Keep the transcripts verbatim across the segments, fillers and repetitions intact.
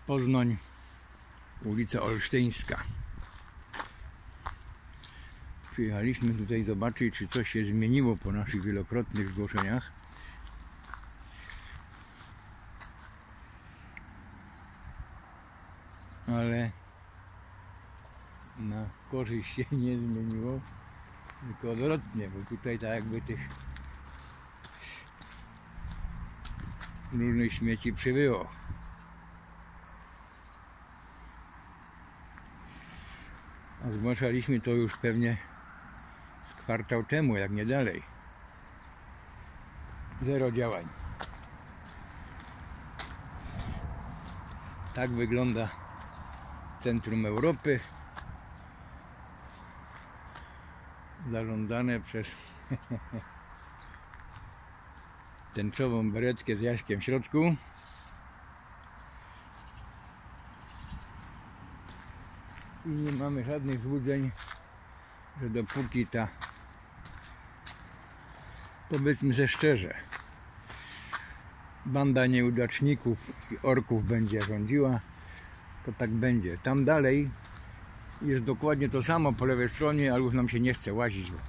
Poznań, ulica Olsztyńska. Przyjechaliśmy tutaj zobaczyć, czy coś się zmieniło po naszych wielokrotnych zgłoszeniach. Ale na korzyść się nie zmieniło, tylko odwrotnie, bo tutaj tak jakby tych różnych śmieci przybyło. A zgłaszaliśmy to już pewnie z kwartał temu, jak nie dalej. Zero działań. Tak wygląda centrum Europy, zarządzane przez tęczową beretkę z Jaśkiem w środku. I nie mamy żadnych złudzeń, że dopóki ta, powiedzmy sobie szczerze, banda nieudaczników i orków będzie rządziła, to tak będzie. Tam dalej jest dokładnie to samo po lewej stronie, ale już nam się nie chce łazić, bo,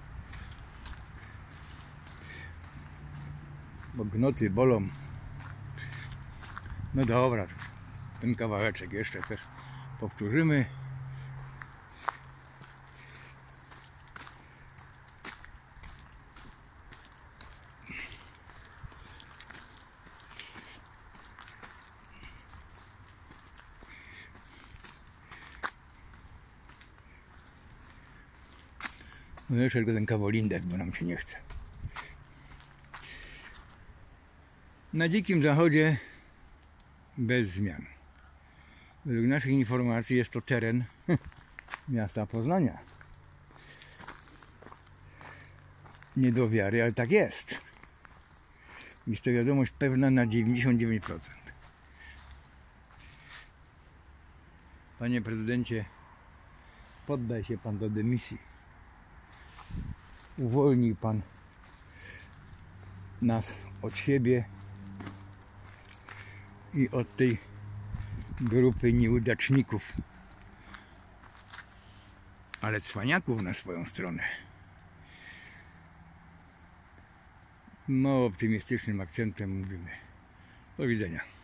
bo gnoty bolą. No dobra, ten kawałeczek jeszcze też powtórzymy. No jeszcze tylko ten kawolindek, bo nam się nie chce. Na Dzikim Zachodzie bez zmian. Według naszych informacji jest to teren miasta Poznania. Nie do wiary, ale tak jest. Jest to wiadomość pewna na dziewięćdziesiąt dziewięć procent. Panie prezydencie, poddaj się pan do dymisji. Uwolnił pan nas od siebie i od tej grupy nieudaczników, ale cwaniaków na swoją stronę. Mało optymistycznym akcentem mówimy. Do widzenia.